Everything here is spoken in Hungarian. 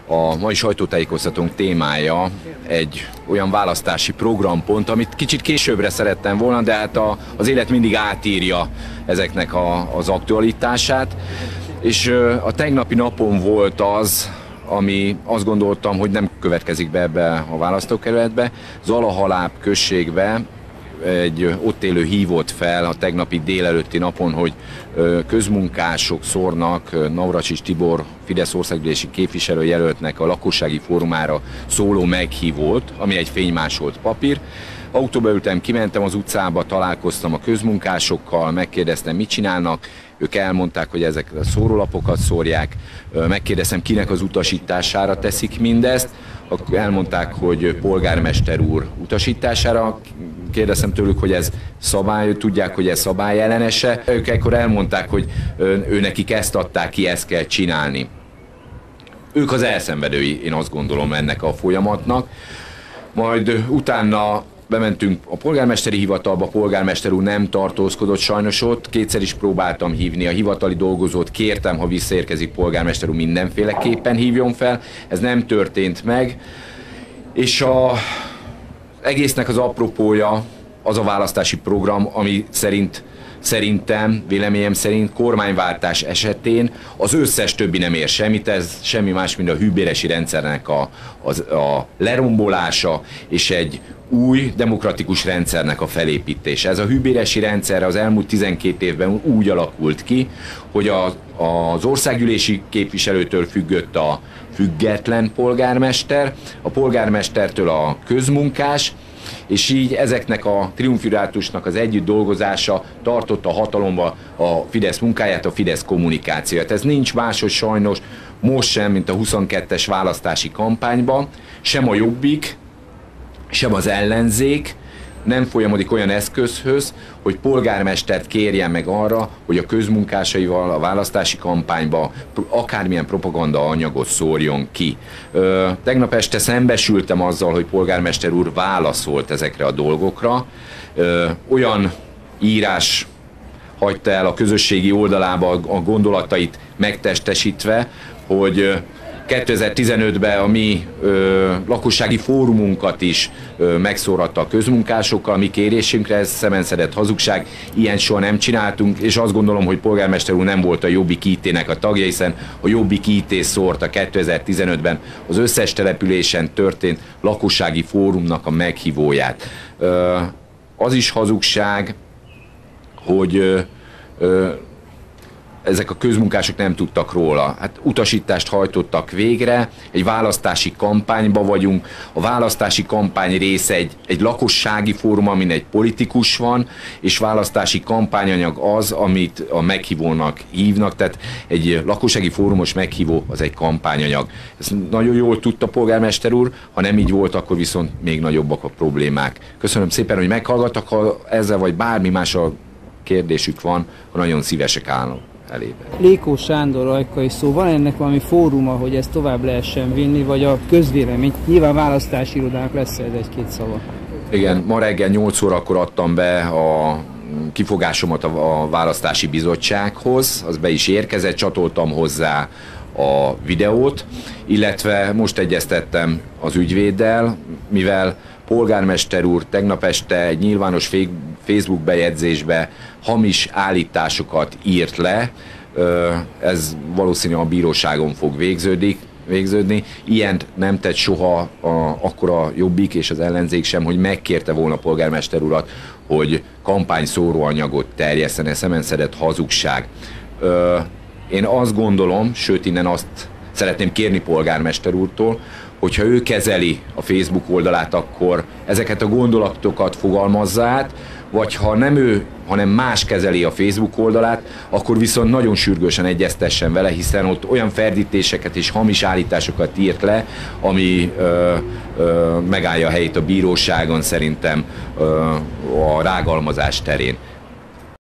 A mai sajtótájékoztatónk témája egy olyan választási programpont, amit kicsit későbbre szerettem volna, de hát az élet mindig átírja ezeknek az aktualitását. És a tegnapi napon volt az, ami azt gondoltam, hogy nem következik be ebbe a választókerületbe. Zalahaláp községbe egy ott élő hívott fel a tegnapi délelőtti napon, hogy közmunkások szórnak Navracsics Tibor Fidesz országgyűlési képviselőjelöltnek a lakossági fórumára szóló meghívót, ami egy fénymásolt papír. Autóba ültem, kimentem az utcába, találkoztam a közmunkásokkal, megkérdeztem, mit csinálnak. Ők elmondták, hogy ezek a szórólapokat szórják. Megkérdeztem, kinek az utasítására teszik mindezt. Elmondták, hogy polgármester úr utasítására. Kérdeztem tőlük, hogy ez szabály, tudják, hogy ez szabályellenese. Ők ekkor elmondták, hogy nekik ezt adták ki, ezt kell csinálni. Ők az elszenvedői, én azt gondolom, ennek a folyamatnak. Majd utána bementünk a polgármesteri hivatalba, a polgármester úr nem tartózkodott sajnos ott, kétszer is próbáltam hívni a hivatali dolgozót, kértem, ha visszaérkezik polgármester úr, mindenféleképpen hívjon fel, ez nem történt meg, és az egésznek az apropója az a választási program, ami szerintem, véleményem szerint kormányváltás esetén az összes többi nem ér semmit, ez semmi más, mint a hűbéresi rendszernek a lerombolása és egy új demokratikus rendszernek a felépítése. Ez a hűbéresi rendszer az elmúlt 12 évben úgy alakult ki, hogy az országgyűlési képviselőtől függött a független polgármester, a polgármestertől a közmunkás, és így ezeknek a triumvirátusnak az együtt dolgozása tartotta a hatalomba a Fidesz munkáját, a Fidesz kommunikációját. Ez nincs máshogy sajnos most sem, mint a 22-es választási kampányban, sem a Jobbik, sem az ellenzék nem folyamodik olyan eszközhöz, hogy polgármestert kérjen meg arra, hogy a közmunkásaival a választási kampányba akármilyen propaganda anyagot szórjon ki. Tegnap este szembesültem azzal, hogy polgármester úr válaszolt ezekre a dolgokra. Olyan írás hagyta el a közösségi oldalába a gondolatait megtestesítve, hogy 2015-ben a mi lakossági fórumunkat is megszóratta a közmunkásokkal, mi kérésünkre, ez szemenszedett hazugság, ilyen soha nem csináltunk, és azt gondolom, hogy polgármester úr nem volt a Jobbik IT-nek a tagja, hiszen a Jobbik IT szórta 2015-ben az összes településen történt lakossági fórumnak a meghívóját. Az is hazugság, hogy ezek a közmunkások nem tudtak róla. Hát utasítást hajtottak végre, egy választási kampányban vagyunk, a választási kampány része egy lakossági fórum, amin egy politikus van, és választási kampányanyag az, amit a meghívónak hívnak, tehát egy lakossági fórumos meghívó az egy kampányanyag. Ezt nagyon jól tudta polgármester úr, ha nem így volt, akkor viszont még nagyobbak a problémák. Köszönöm szépen, hogy meghallgattak, ha ezzel vagy bármi más a kérdésük van, ha nagyon szívesek állnak elébe. Lékó Sándor ajkai szó, van ennek valami fóruma, hogy ezt tovább lehessen vinni, vagy a közvélemény? Nyilván választási irodának lesz ez egy-két szava. Igen, ma reggel 8 órakor adtam be a kifogásomat a választási bizottsághoz, az be is érkezett, csatoltam hozzá a videót, illetve most egyeztettem az ügyvéddel, mivel polgármester úr tegnap este egy nyilvános Facebook bejegyzésbe hamis állításokat írt le, ez valószínűleg a bíróságon fog végződni. Ilyent nem tett soha akkor a Jobbik és az ellenzék sem, hogy megkérte volna a polgármester urat, hogy kampányszóróanyagot terjesszen, ez szemenszedett hazugság. Én azt gondolom, sőt innen azt szeretném kérni polgármester úrtól, hogyha ő kezeli a Facebook oldalát, akkor ezeket a gondolatokat fogalmazza át, vagy ha nem ő, hanem más kezeli a Facebook oldalát, akkor viszont nagyon sürgősen egyeztessen vele, hiszen ott olyan ferdítéseket és hamis állításokat írt le, ami megállja a helyét a bíróságon szerintem a rágalmazás terén.